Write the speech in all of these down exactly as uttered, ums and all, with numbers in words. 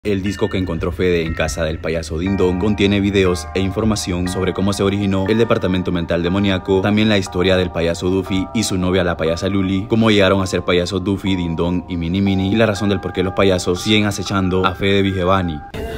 El disco que encontró Fede en casa del payaso Ding Dong contiene videos e información sobre cómo se originó el departamento mental demoníaco, también la historia del payaso Duffy y su novia la payasa Luli, cómo llegaron a ser payasos Duffy, Ding Dong y Mini Mini, y la razón del por qué los payasos siguen acechando a Fede Vigevani.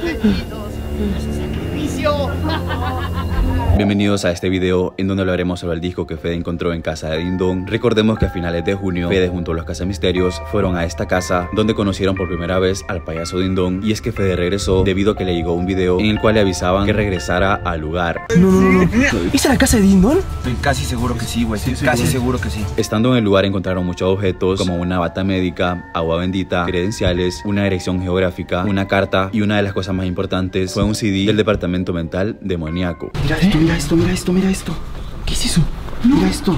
Bienvenidos a este video en donde hablaremos sobre el disco que Fede encontró en casa de Ding Dong. Recordemos que a finales de junio, Fede junto a los Cazamisterios fueron a esta casa donde conocieron por primera vez al payaso Ding Dong, y es que Fede regresó debido a que le llegó un video en el cual le avisaban que regresara al lugar. No, no, no, no. ¿Es la casa de Ding Dong? Estoy casi seguro que sí, güey. Sí, sí, casi seguro que sí. Estando en el lugar encontraron muchos objetos como una bata médica, agua bendita, credenciales, una dirección geográfica, una carta, y una de las cosas más importantes fue un C D del departamento mental demoníaco. Mira esto, mira esto, mira esto, mira esto. ¿Qué es eso? No. Mira esto.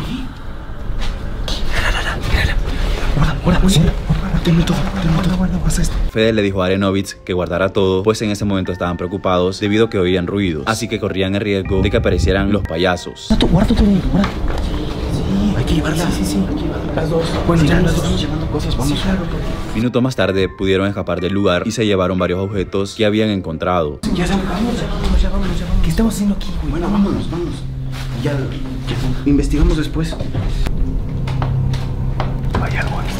Guarda, guarda, guarda. Tengo todo, tengo todo. Guarda, pasa esto. Fede le dijo a Arenovitz que guardara todo, pues en ese momento estaban preocupados debido a que oían ruidos, así que corrían el riesgo de que aparecieran los payasos. Guarda todo, guarda. Sí, hay que llevarla. Sí, sí, sí. Hay que llevarla. Las dos. Bueno, ya las dos llevando cosas, vamos. Sí, claro. Minutos más tarde pudieron escapar del lugar y se llevaron varios objetos que habían encontrado. Ya vamos, ya vámonos, ya vámonos, ya vámonos. ¿Qué estamos haciendo aquí, güey? Bueno, vámonos, vámonos. Ya, ya investigamos después. Hay algo aquí.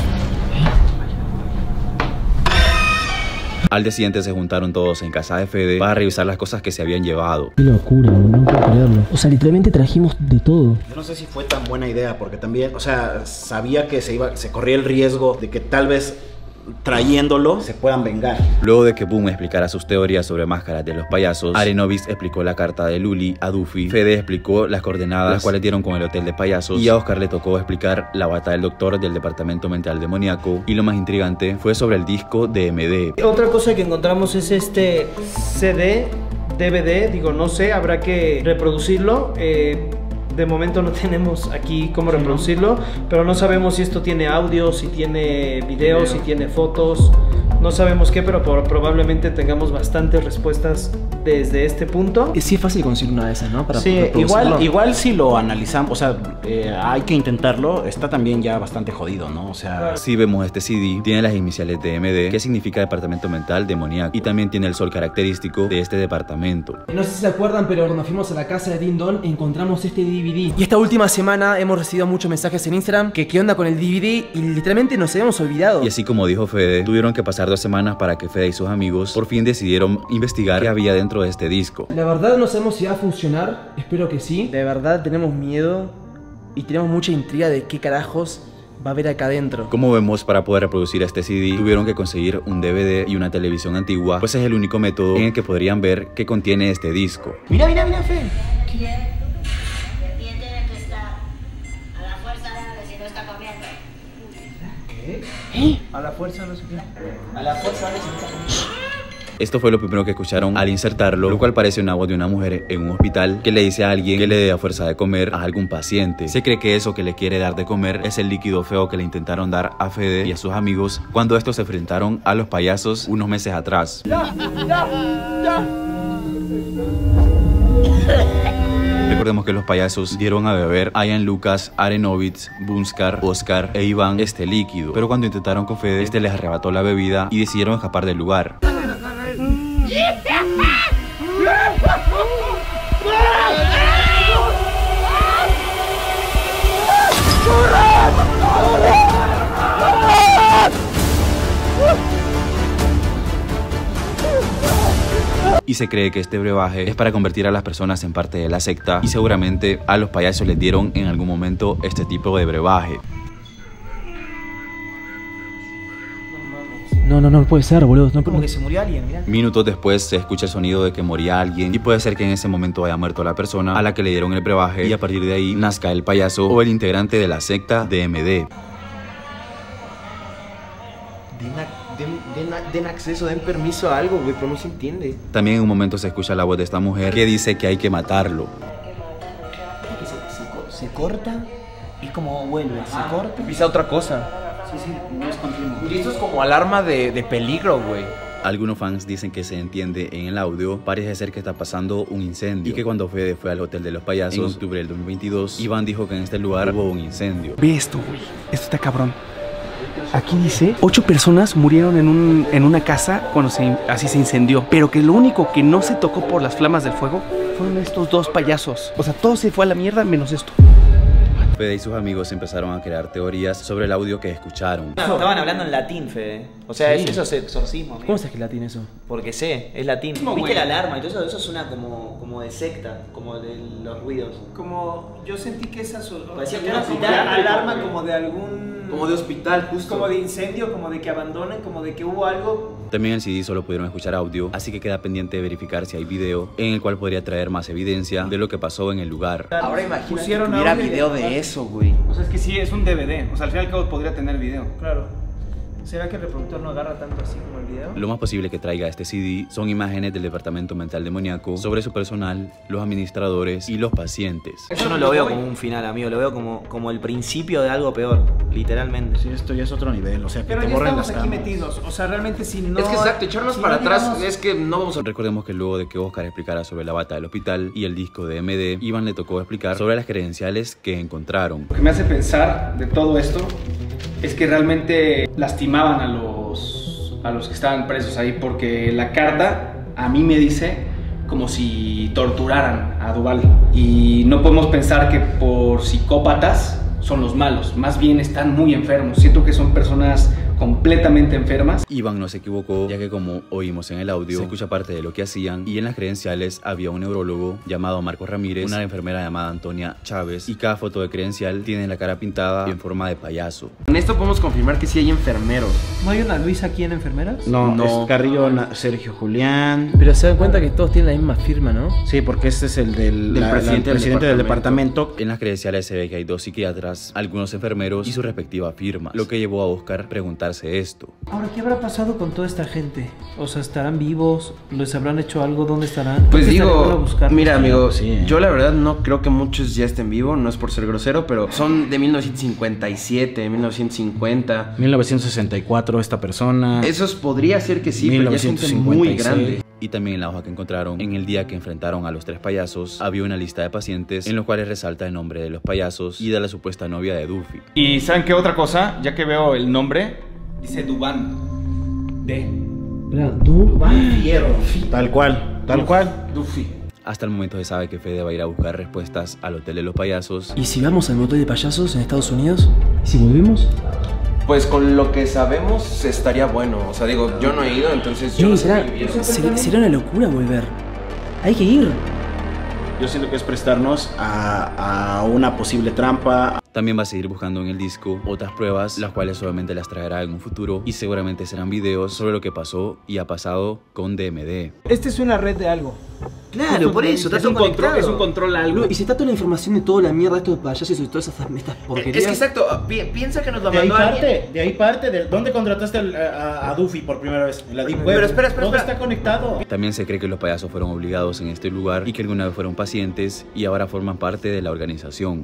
Al día siguiente se juntaron todos en casa de Fede para revisar las cosas que se habían llevado. Qué locura, no puedo creerlo. O sea, literalmente trajimos de todo. Yo no sé si fue tan buena idea, porque también, o sea, sabía que se iba, se corría el riesgo de que tal vez trayéndolo se puedan vengar. Luego de que Boom explicara sus teorías sobre máscaras de los payasos, Arenovitz explicó la carta de Luli a Duffy, Fede explicó las coordenadas las cuales dieron con el hotel de payasos, y a Oscar le tocó explicar la bata del doctor del departamento mental demoníaco, y lo más intrigante fue sobre el disco de M D. Otra cosa que encontramos es este C D, D V D, digo, no sé, habrá que reproducirlo. eh, De momento no tenemos aquí cómo reproducirlo, pero no sabemos si esto tiene audio, si tiene video, si tiene fotos. No sabemos qué, pero por, probablemente tengamos bastantes respuestas desde este punto. Sí, es fácil conseguir una de esas, ¿no? Para sí, igual, igual si lo analizamos, o sea, eh, hay que intentarlo. Está también ya bastante jodido, ¿no? O sea... Si vemos este C D, tiene las iniciales de M D, que significa departamento mental demoníaco, y también tiene el sol característico de este departamento. No sé si se acuerdan, pero cuando fuimos a la casa de Ding Dong encontramos este D V D. Y esta última semana hemos recibido muchos mensajes en Instagram que qué onda con el D V D, y literalmente nos habíamos olvidado. Y así como dijo Fede, tuvieron que pasar dos semanas para que Fede y sus amigos por fin decidieron investigar qué había dentro de este disco. La verdad no sabemos si va a funcionar, espero que sí. De verdad tenemos miedo y tenemos mucha intriga de qué carajos va a haber acá adentro. Como vemos, para poder reproducir este C D tuvieron que conseguir un D V D y una televisión antigua, pues es el único método en el que podrían ver qué contiene este disco. Mira, mira, mira, Fe. ¿Qué? ¿Eh? A la fuerza no se puede. A la fuerza de si Esto fue lo primero que escucharon al insertarlo, lo cual parece una voz de una mujer en un hospital que le dice a alguien que le dé a fuerza de comer a algún paciente. Se cree que eso que le quiere dar de comer es el líquido feo que le intentaron dar a Fede y a sus amigos cuando estos se enfrentaron a los payasos unos meses atrás. ¡Ya! ¡Ya! ¡Ya! Recordemos que los payasos dieron a beber a Ian Lucas, Arenovitz, Bunskar, Oscar e Iván este líquido, pero cuando intentaron con Fede, este les arrebató la bebida y decidieron escapar del lugar. Y se cree que este brebaje es para convertir a las personas en parte de la secta, y seguramente a los payasos les dieron en algún momento este tipo de brebaje. No, no, no puede ser, boludo. No, Como que se murió alguien, mira. Minutos después se escucha el sonido de que moría alguien, y puede ser que en ese momento haya muerto la persona a la que le dieron el brebaje, y a partir de ahí nazca el payaso o el integrante de la secta de M D. Den, den, den acceso, den permiso a algo, güey, pero no se entiende. También en un momento se escucha la voz de esta mujer que dice que hay que matarlo. Se, se, se corta y como vuelve, se corta. Pisa otra cosa. Sí, sí, no es continuo. Y esto es como alarma de, de peligro, güey. Algunos fans dicen que se entiende en el audio, parece ser que está pasando un incendio, y que cuando Fede fue al hotel de los payasos en octubre del dos mil veintidós, Iván dijo que en este lugar hubo un incendio. Ve esto, güey. Esto está cabrón. Aquí dice, ocho personas murieron en, un, en una casa cuando se, así se incendió. Pero que lo único que no se tocó por las flamas del fuego fueron estos dos payasos. O sea, todo se fue a la mierda menos esto. Fede y sus amigos empezaron a crear teorías sobre el audio que escucharon. No, estaban hablando en latín, Fede. O sea, Sí. eso es exorcismo. Amigo. ¿Cómo sabes que latín eso? Porque sé, es latín. ¿Viste la alarma y todo eso? Eso suena como, como de secta, como de los ruidos. Como yo sentí que esa so- Parecía era como como una de alarma, como de algún Como de hospital, justo. como de incendio, como de que abandonen, como de que hubo algo. También en el C D solo pudieron escuchar audio, así que queda pendiente de verificar si hay video en el cual podría traer más evidencia de lo que pasó en el lugar. Ahora imagínate que Pusieron tuviera audio y video de- de eso, güey. O sea, es que sí, es un D V D. O sea, al fin y al cabo podría tener video. Claro. ¿Será que el reproductor no agarra tanto así como el video? Lo más posible que traiga este C D son imágenes del departamento mental demoníaco sobre su personal, los administradores y los pacientes. Yo no lo veo como un final, amigo. Lo veo como, como el principio de algo peor, literalmente. Sí, esto ya es otro nivel, o sea, que Pero te ya borren estamos las aquí cámaras. metidos. O sea, realmente si no. Es que exacto, echarnos si para no atrás digamos- es que no vamos a... Recordemos que luego de que Oscar explicara sobre la bata del hospital y el disco de M D, Iván le tocó explicar sobre las credenciales que encontraron. Lo que me hace pensar de todo esto es que realmente lastimaban a los, a los que estaban presos ahí, porque la carta a mí me dice como si torturaran a Duval. Y no podemos pensar que por psicópatas son los malos, más bien están muy enfermos. Siento que son personas completamente enfermas. Iván no se equivocó, ya que como oímos en el audio, se escucha parte de lo que hacían y en las credenciales había un neurólogo llamado Marcos Ramírez, una enfermera llamada Antonia Chávez y cada foto de credencial tiene la cara pintada en forma de payaso. En esto podemos confirmar que sí hay enfermeros. ¿No hay una Luisa aquí en enfermeras? No, No. es Carrillo, Na- Sergio Julián. Pero se dan cuenta que todos tienen la misma firma, ¿no? Sí, porque este es el del, Del la- la- presidente del presidente del departamento. En las credenciales se ve que hay dos psiquiatras, algunos enfermeros y su respectiva firma, lo que llevó a Oscar a preguntarse esto. Ahora, ¿qué habrá pasado con toda esta gente? O sea, ¿estarán vivos? ¿Les habrán hecho algo? ¿Dónde estarán? Pues ¿Dónde estaría bueno digo, buscarlos? mira amigo, Sí, eh. yo la verdad no creo que muchos ya estén vivos, no es por ser grosero, pero son de mil novecientos cincuenta y siete, mil novecientos cincuenta. mil novecientos sesenta y cuatro esta persona. Esos podría ser que sí, pero ya es gente muy mil novecientos cincuenta y seis. grande. Y también en la hoja que encontraron, en el día que enfrentaron a los tres payasos, había una lista de pacientes en los cuales resalta el nombre de los payasos y de la supuesta novia de Duffy. Y ¿saben qué otra cosa? Ya que veo el nombre, dice Dubán. D. Tal cual, tal cual. Duffy. Hasta el momento se sabe que Fede va a ir a buscar respuestas al Hotel de los Payasos. ¿Y si vamos al motel de payasos en Estados Unidos? ¿Y si volvemos? Pues con lo que sabemos estaría bueno, o sea, digo, yo no he ido, entonces yo Sí, no sé será, muy bien. será, será una locura volver. Hay que ir. Yo siento que es prestarnos a, a una posible trampa. También va a seguir buscando en el disco otras pruebas, las cuales solamente las traerá en un futuro y seguramente serán videos sobre lo que pasó y ha pasado con D M D. Esta es una red de algo. Claro, por eso, está Es todo un, control, conectado. es un control a algo. Y se está toda la información de toda la mierda de estos payasos y todas estas, estas porquerías. Es que exacto, pi- piensa que nos lo De ahí mandó alguien. parte, de ahí parte. De, ¿Dónde contrataste al- a, a Duffy por primera vez? En la Deep Web. Pero espera, espera, Todo espera. está conectado. También se cree que los payasos fueron obligados en este lugar y que alguna vez fueron pacientes y ahora forman parte de la organización.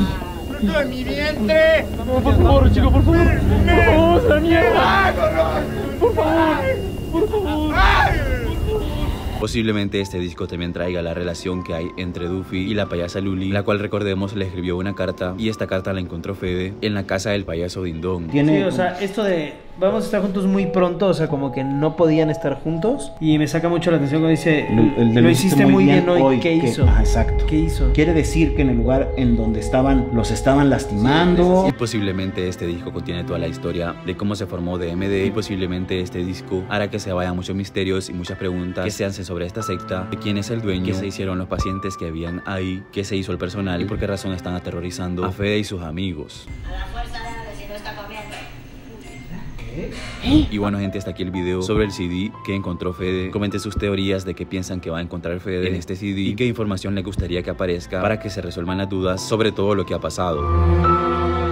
Posiblemente este disco también traiga la relación que hay entre Duffy y la payasa Luli, la cual recordemos le escribió una carta y esta carta la encontró Fede en la casa del payaso Dindón. Tiene, Sí, o sea, esto de vamos a estar juntos muy pronto, o sea, como que no podían estar juntos. Y me saca mucho la atención cuando dice, El- el de lo hiciste muy bien hoy, ¿qué que- hizo? Ajá, exacto. ¿Qué hizo? Quiere decir que en el lugar en donde estaban, los estaban lastimando. Y posiblemente este disco contiene toda la historia de cómo se formó D M D y posiblemente este disco hará que se vayan muchos misterios y muchas preguntas que se hacen sobre esta secta, de quién es el dueño, qué se hicieron los pacientes que habían ahí, qué se hizo el personal y por qué razón están aterrorizando a Fede y sus amigos. A la fuerza dale si no está comiendo. Y bueno gente, hasta aquí el video sobre el C D que encontró Fede. Comenten sus teorías de qué piensan que va a encontrar Fede en este C D y qué información le gustaría que aparezca para que se resuelvan las dudas sobre todo lo que ha pasado.